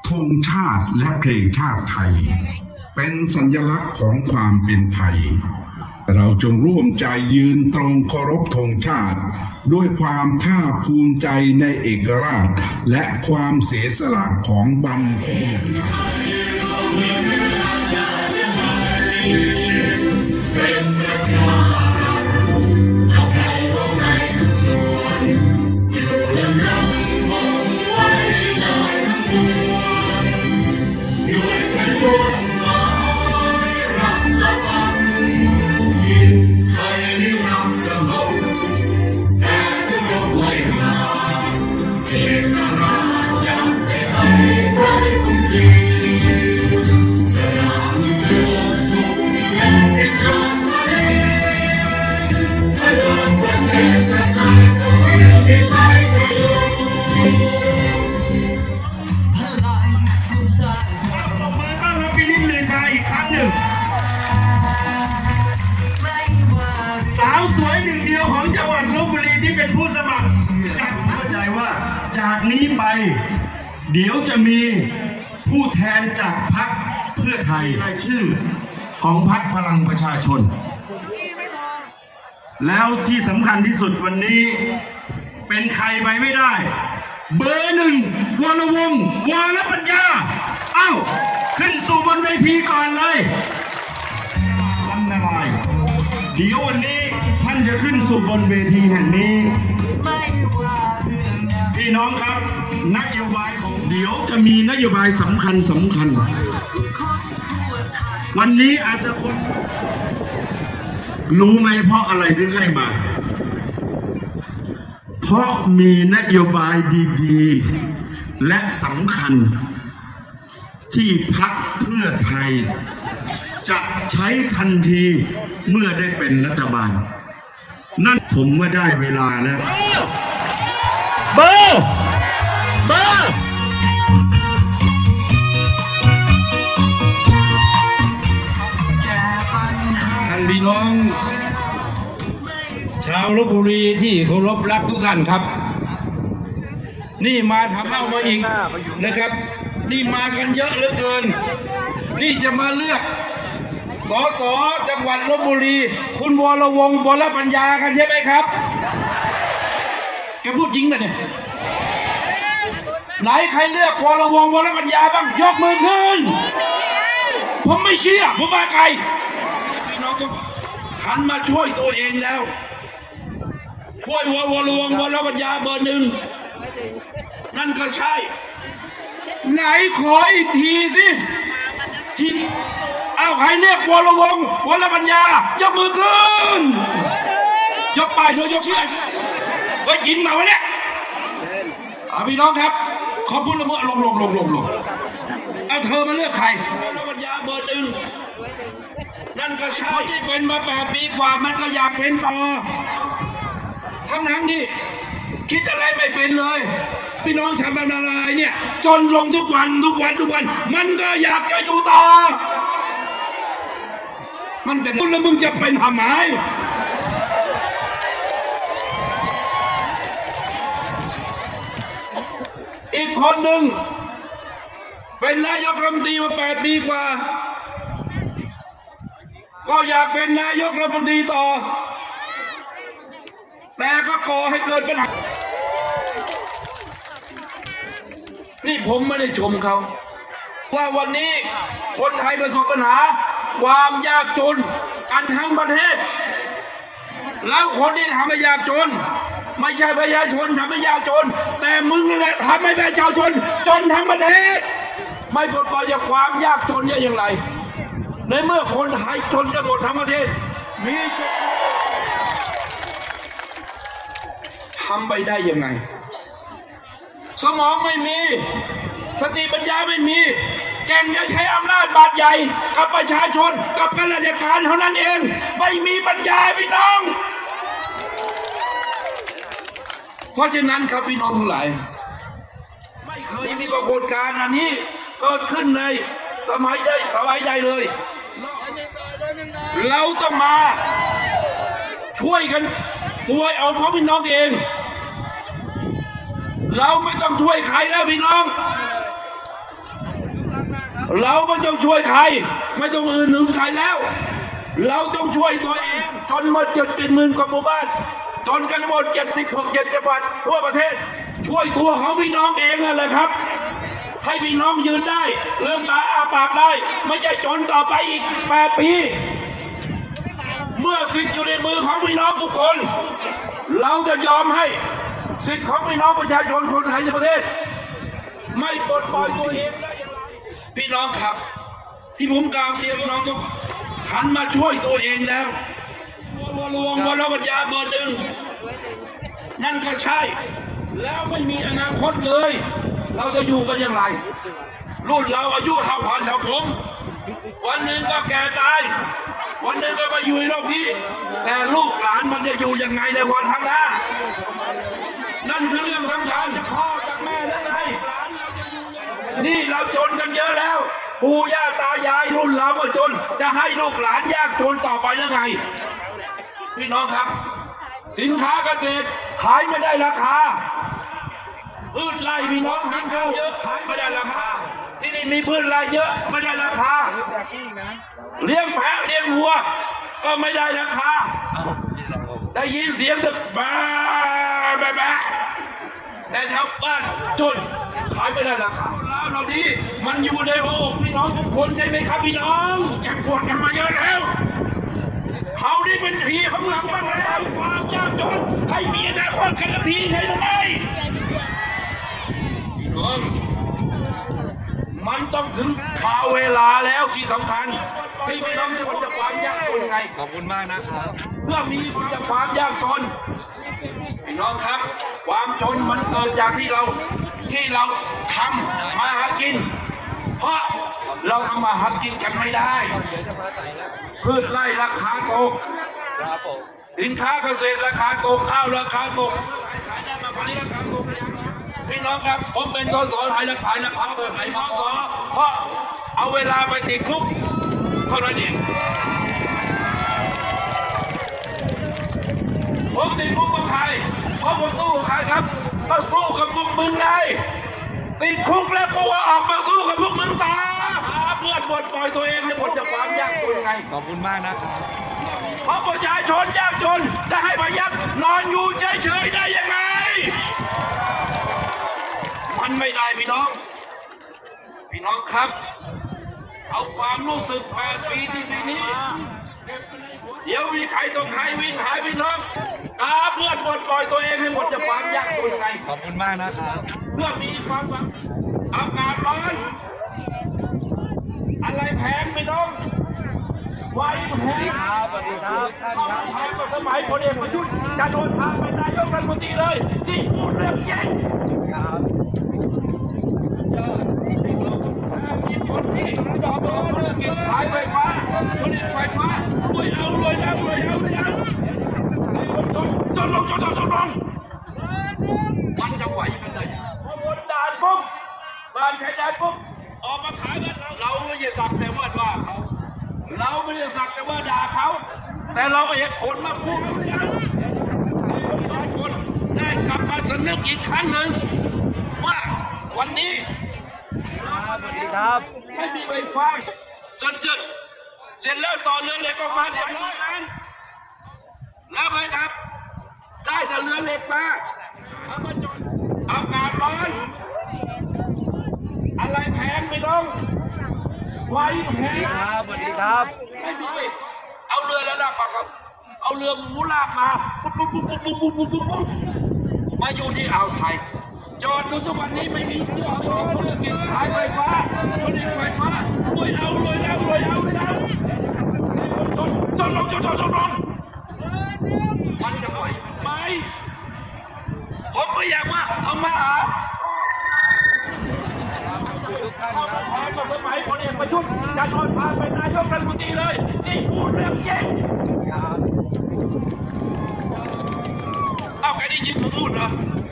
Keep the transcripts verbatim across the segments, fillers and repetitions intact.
ธงชาติและเพลงชาติไทยเป็นสัญลักษณ์ของความเป็นไทยเราจงร่วมใจยืนตรงเคารพธงชาติด้วยความภาคภูมิใจในเอกราชและความเสียสละของบรรพบุรุษสาวสวยหนึ่งเดียวของจังหวัดลพบุรีที่เป็นผู้สมัครจะเข้าใจว่าจากนี้ไปเดี๋ยวจะมีผู้แทนจากพรรคเพื่อไทยรายชื่อของพรรคพลังประชาชนแล้วที่สำคัญที่สุดวันนี้เป็นใครไปไม่ได้เบอร์หนึ่งวรวงศ์วรปัญญาเอ้าขึ้นสู่บนเวทีก่อนเลยลำนาลายเดี๋ยววันนี้ท่านจะขึ้นสู่บนเวทีแห่งนี้พี่น้องครับนโยบายของเดี๋ยวจะมีนโยบายสำคัญสำคัญวันนี้อาจจะคนรู้ไหมเพราะอะไรถึงให้มาเพราะมีนโยบายดีๆและสำคัญที่พรรคเพื่อไทยจะใช้ทันทีเมื่อได้เป็นรัฐบาลนั่นผมว่าได้เวลาแล้วเบอร์เบอร์ท่านพี่น้องชาวลพบุรีที่เคารพรักทุกท่านครับนี่มาทำเอามาอีกนะครับนี่มากันเยอะเหลือเกินนี่จะมาเลือกสสจังหวัดลพบุรีคุณวรวงศ์วรปัญญากันใช่ไหมครับแกพูดจริงนะเนี่ยไหนใครเลือกวรวงศ์วรปัญญาบ้างยกมือขึ้นผมไม่เชื่อผมมาไกลพี่น้องต้องหันมาช่วยตัวเองแล้วช่วยวรวงศ์วรปัญญาเบอร์หนึ่งนั่นก็ใช่ไหนขออีกทีสิที่เอาใครเรียกวรวงศ์วรปัญญายกมือขึ้นยกไปโดยยกเชือกไว้ยิงมาวะเนี่ยพี่น้องครับขอบคุณละเมื่อลงลงลงลงลงเอาเธอมาเลือกใครวรปัญญาเบอร์หนึ่งนั่นก็ใช่ที่เป็นมาแปดปีกว่ามันก็อยากเป็นต่อทั้งนั้นที่คิดอะไรไม่เป็นเลยพี่น้องทำอะไรเนี่ยจนลงทุกวันทุกวันทุกวันมันก็อยากจะอยู่ต่อมันแต่คุณแล้วมึงจะเป็นทำไมอีกคนหนึ่งเป็นนายกรัฐมนตรีมาแปดปีกว่าก็อยากเป็นนายกรัฐมนตรีต่อแต่ก็ก่อให้เกิดปัญหานี่ผมไม่ได้ชมเขาว่าวันนี้คนไทยประสบปัญหาความยากจนกันทั้งประเทศแล้วคนที่ทำให้ยากจนไม่ใช่ประชาชนทำให้ยากจนแต่มึงนี่แหละทำให้ประชาชนจนทั้งประเทศไม่ปลดปล่อยจากความยากจนได้อย่างไรในเมื่อคนไทยจนกันหมดทั้งประเทศมีทำไปได้ยังไงสมองไม่มีสติปัญญาไม่มีแกงจะใช้อำนาจบาดใหญ่กับประชาชนกับข้าราชการเท่านั้นเองไม่มีปัญญาพี่น้องเพราะฉะนั้นครับพี่น้องทั้งหลายไม่เคยมีปรากฏการณ์อันนี้เกิดขึ้นในสมัยใดสมัยใดเลยเราต้องมาช่วยกันช่วยเอาเพราะพี่น้องเองเราไม่ต้องช่วยใครแล้วพี่น้องเราไม่ต้องช่วยใครไม่ต้องอื่นหนึ่งใครแล้วเราต้องช่วยตัวเองจนหมดเจ็ดเป็นหมื่นกว่าหมู่บ้านจนกันหมดเจ็ดสิบหกเจ็ดจังหวัดทั่วประเทศช่วยตัวของพี่น้องเองนั่นแหละครับให้พี่น้องยืนได้เริ่มตาอาปากได้ไม่ใช่จนต่อไปอีกแปดปีเมื่อสิทธิ์อยู่ในมือของพี่น้องทุกคนเราจะยอมให้สิทธิ์ของพี่น้องประชาชนคนไทยในประเทศไม่ปลดปล่อยตัวเองได้อย่างไรพี่น้องครับที่ผมกล่าวเรียนพี่น้องต้องหันมาช่วยตัวเองแล้ววัวลวงวัวละปัญญาเบอร์หนึ่งนั่นก็ใช่แล้วไม่มีอนาคตเลยเราจะอยู่กันอย่างไรรุ่นเราอายุเท่าพันเท่าผมวันหนึ่งก็แก่ตายวันหนึ่งก็มาอยู่ในโลกนี้แต่ลูกหลานมันจะอยู่ยังไงในวันข้างหน้านั่นคือเรื่องสำคัญพ่อจากแม่และไงหลานเราจะอยู่ยังไงนี่เราจนกันเยอะแล้วปู่ย่าตายายรุ่นเราก็จนจะให้ลูกหลานยากจนต่อไปยังไงพี่น้องครับสินค้าเกษตรขายไม่ได้ราคาพืชไร่พี่น้องสินค้าเยอะขายไม่ได้ราคาที่นี่มีพืชไร่เยอะไม่ได้ราคาเลี้ยงแพะเลี้ยงวัวก็ไม่ได้ราคาได้ยินเสียงแต่บ้าบ้าบ้าแต่ชาวบ้านจนขายไม่ได้ราคาแล้วเราดีมันอยู่ในโลกพี่น้องทุกคนใช่ไหมครับพี่น้องแจ็คปวดกันมาเยอะแล้วเขาได้เป็นทีของเราบ้างแล้วความยากจนให้มีอนาคตกันทีใช่หรือไม่พี่น้องมันต้องถึงข่าวเวลาแล้วที่สำคัญที่พี่น้องจะพ้นจากความยากจนไงขอบคุณมากนะครับเพื่อมีพ้นจากความยากจนพี่น้องครับความจนมันเกิดจากที่เราที่เราทำมาหากินเพราะเราทำมาหากินกันไม่ได้พืชไร่ราคาตกสินค้าเกษตรราคาตกข้าวราคาตกขายได้มาพันราคาตกพี่น้องครับผมเป็นสสไทยรักไทยรักพักเพื่อไทยสสเพราะเอาเวลาไปติดคุกเท่านั้นเองผมติดคุกกับใครเพราะผมสู้กับใครครับก็สู้กับพวกมึงไงติดคุกแล้วกูว่าออกมาสู้กับพวกมึงตาเพื่อนหมดปล่อยตัวเองให้หมดจากความยากจนไงขอบคุณมากนะครับเพราะประชาชนยากจนจะให้ประยัดนอนอยู่เฉยๆได้ยังไงมันไม่ได้พี่น้องพี่น้องครับเอาความรู้สึกแปดปีที่ปีนี้เดี๋ยวมีใครต้องใครวิ่งหายพี่น้องตาเพื่อนหมดปล่อยตัวเองให้หมดจากความยากจนไงขอบคุณมากนะครับเพื่อมีความหวังอากาศร้อนอะไรแพงพี่น้องไฟแพงครับสวัสดีครับท่านครับแพงกว่าสมัยพลเอกประยุทธ์จะโดนพาเป็นนายกรัฐมนตรีเลยที่พูดเรื่องแย่งครับมีคนที่ดอกธุรกิจขายไฟฟ้าผลิตไฟฟ้ารวยเอารวยแล้วรวยเอารวยเอาจนลงจนลงจนลงมันจะไหวกันได้พอบนด่านปุ๊บด่านชายแดนปุ๊บออกมาขายกันเราไม่ใช่สักแต่ว่าว่าเขาเราไม่ใช่สักแต่ว่าด่าเขาแต่เราไปเห็นผลมาพูดกันประชาชนได้กลับมาสนึกอีกครั้งหนึ่งว่าวันนี้สวัสดีครับไม่มีไฟฟ้าเสร็จเสร็จแล้วต่อเรือเหล็กออกมาเรียบร้อยนั้นแล้วไงครับได้แต่เรือเหล็กมาเอามาจอดอากาศร้อนอะไรแพงไปน้องไฟแพงครับสวัสดีครับไม่มีเอาเรือแล้วลากมาครับเอาเรือหมูลากมาปุ๊บปุ๊บปุ๊บปุ๊บปุ๊บปุ๊บปุ๊บปุ๊บมาอยู่ที่อ่าวไทยจอดดูทุกวันนี้ไม่มีเสื้อเอาธุรกิจขายไฟฟ้าผลิตไฟฟ้ารวยเอารวยเอารวยเอารวยเอาจนจนลงจนจนจนลงมันจะไหวไหมผมไม่อยากว่าเอามาหาข้าวแพงกว่าสมัยพลเอกประยุทธ์จะโดนพาเป็นนายกรัฐมนตรีเลยนี่พูดเรื่องแย่งเอาใครได้ยินผมพูดเหรอ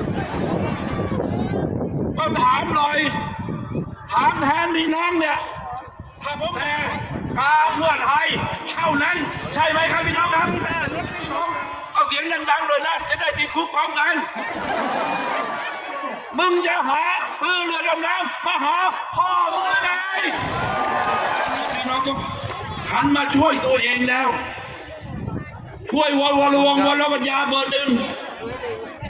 ก็ถามหน่อยถามแทนพี่น้องเนี่ยถ้าผมแพ้กาเพื่อไทยเท่านั้นใช่ไหมครับพี่น้องครับเอาเสียงดังๆเลยนะจะได้ติดคุกพร้อมกันมึงจะหาซื้อเรือดำน้ำมาหาพ่อมึงไงต้องหันมาช่วยตัวเองแล้วช่วยวรวงวรปัญญาเบอร์หนึ่ง